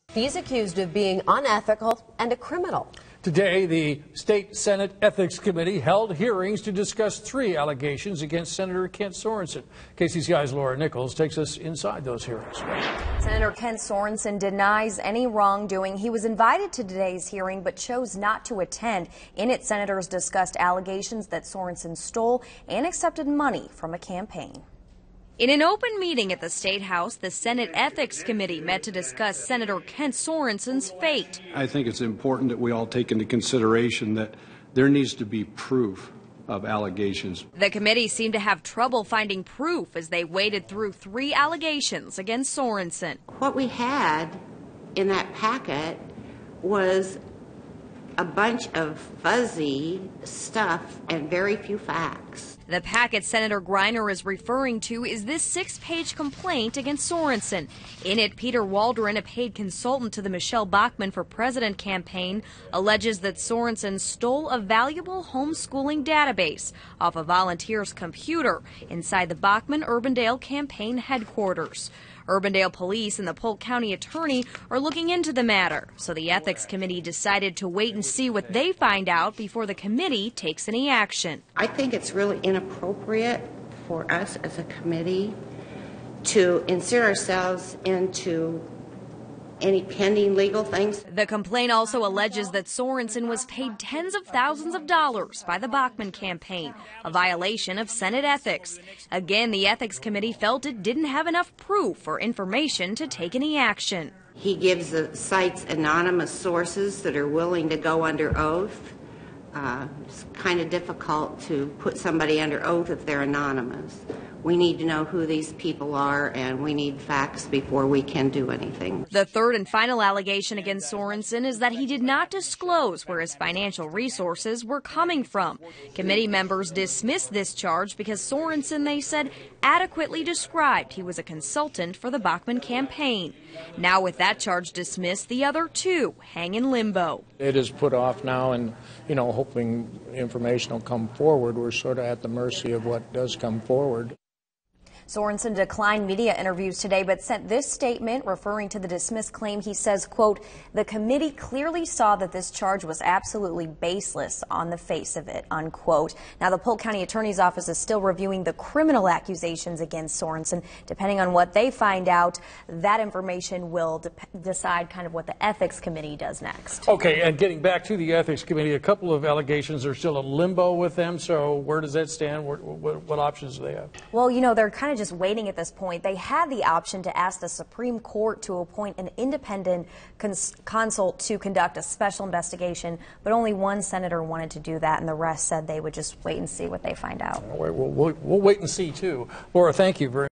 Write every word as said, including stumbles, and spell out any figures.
He's accused of being unethical and a criminal. Today, the State Senate Ethics Committee held hearings to discuss three allegations against Senator Kent Sorenson. K C C I's Laura Nichols takes us inside those hearings. Senator Kent Sorenson denies any wrongdoing. He was invited to today's hearing but chose not to attend. In it, senators discussed allegations that Sorenson stole and accepted money from a campaign. In an open meeting at the State House, the Senate Ethics Committee met to discuss Senator Kent Sorenson's fate. I think it's important that we all take into consideration that there needs to be proof of allegations. The committee seemed to have trouble finding proof as they waded through three allegations against Sorenson. What we had in that packet was a bunch of fuzzy stuff and very few facts. The packet Senator Greiner is referring to is this six-page complaint against Sorenson. In it, Peter Waldron, a paid consultant to the Michelle Bachmann for President campaign, alleges that Sorenson stole a valuable homeschooling database off a volunteer's computer inside the Bachmann-Urbandale campaign headquarters. Urbandale police and the Polk County attorney are looking into the matter, so the Ethics Committee decided to wait and see what they find out before the committee takes any action. I think it's really inappropriate for us as a committee to insert ourselves into any pending legal things. The complaint also alleges that Sorenson was paid tens of thousands of dollars by the Bachmann campaign, a violation of Senate ethics. Again, the Ethics Committee felt it didn't have enough proof or information to take any action. He gives the sites anonymous sources that are willing to go under oath. Uh, it's kind of difficult to put somebody under oath if they're anonymous. We need to know who these people are, and we need facts before we can do anything. The third and final allegation against Sorenson is that he did not disclose where his financial resources were coming from. Committee members dismissed this charge because Sorenson, they said, adequately described he was a consultant for the Bachmann campaign. Now with that charge dismissed, the other two hang in limbo. It is put off now, and, you know, hoping information will come forward. We're sort of at the mercy of what does come forward. Sorenson declined media interviews today, but sent this statement referring to the dismissed claim. He says, quote, "The committee clearly saw that this charge was absolutely baseless on the face of it," unquote. Now, the Polk County Attorney's Office is still reviewing the criminal accusations against Sorenson. Depending on what they find out, that information will de decide kind of what the Ethics Committee does next. Okay, and getting back to the Ethics Committee, a couple of allegations are still in limbo with them, so where does that stand? What, what, what options do they have? Well, you know, they're kind of just waiting at this point. They had the option to ask the Supreme Court to appoint an independent cons consult to conduct a special investigation, but only one senator wanted to do that, and the rest said they would just wait and see what they find out. We'll, we'll, we'll wait and see, too. Laura, thank you very much.